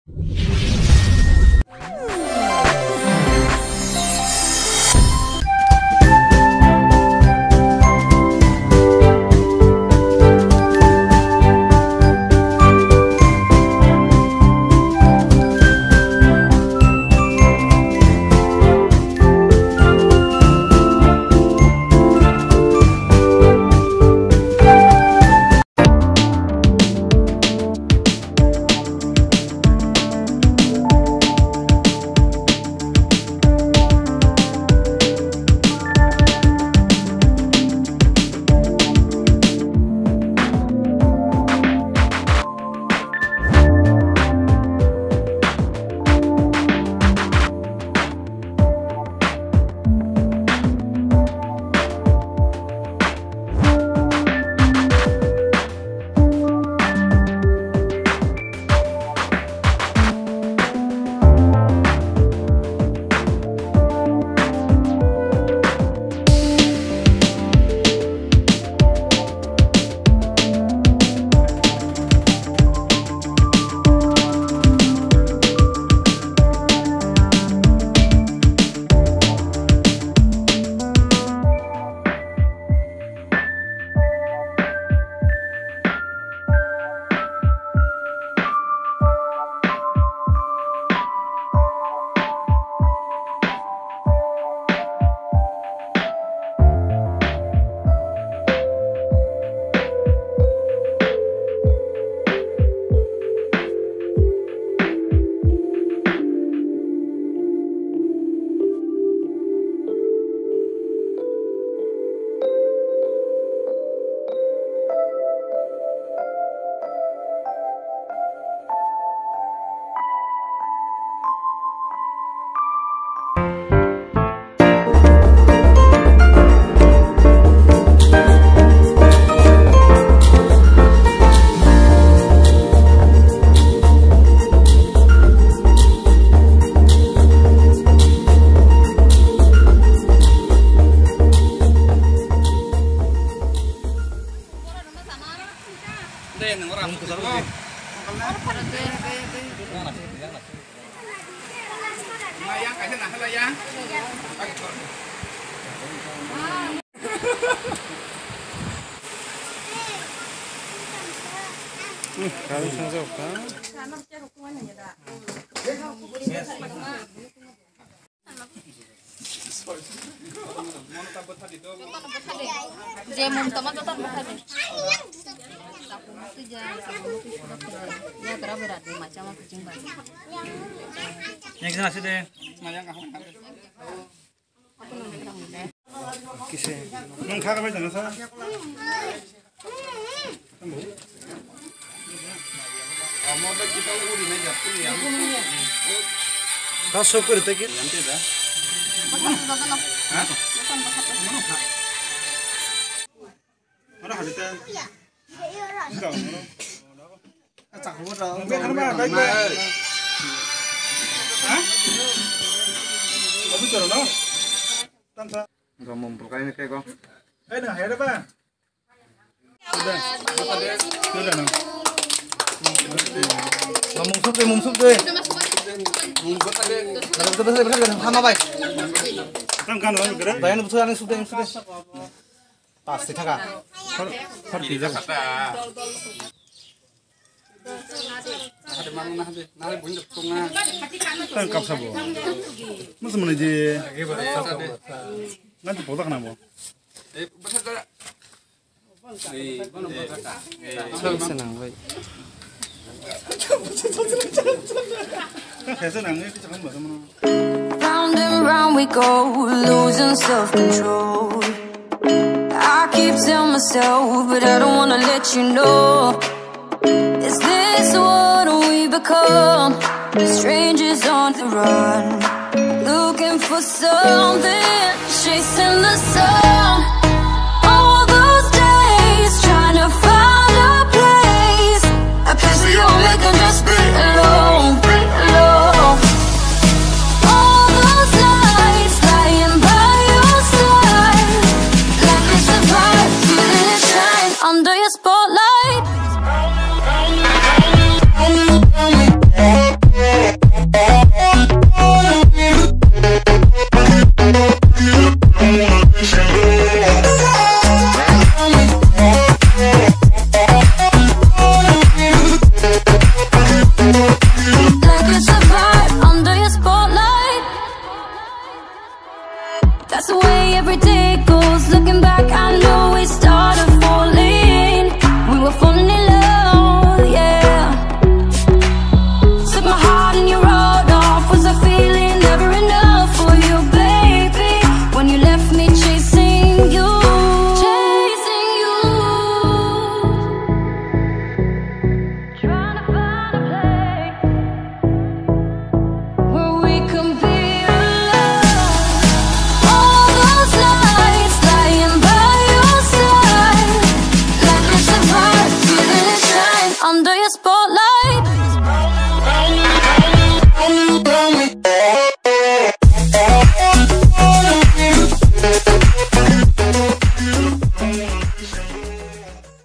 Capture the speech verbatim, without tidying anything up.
Kali senjata. Jemum teman tetap berhati. Itu jangan ya berapa berat macam apa kucing banget. Yang sana sih deh. Mayang kah? Kisah. Nung kah apa jangan sana? Amor kita udah di meja tuh ya. Kau sok kereta kita. Nanti dah. Hah? Mana hadita? Enggak. Acak humur dah. Baik baik. Hah? Kamu cari no? Tanta. Enggak memperkaya ini kayak kau. Eh dah, ada apa? Sudah. Sudah no. Mungsuk deh, mungsuk deh. Mungsuk deh. Betul betul betul betul. Sama baik. Kan kan orang gerak. Bayan betul yang sudah yang sudah. Pasti kakak. Har har tiga. Ada mana nah deh. Nah bunyi tengah. Tangkap sabo. Masa mana je? Nanti botak nama. Eh betul tak? Eh, betul. Senang baik. Round and round we go, losing self-control. I keep telling myself, but I don't wanna let you know. Is this what we become? Strangers on the run, looking for something, chasing the sun. All those days, trying to find a place, a place where you'll make them just be alone.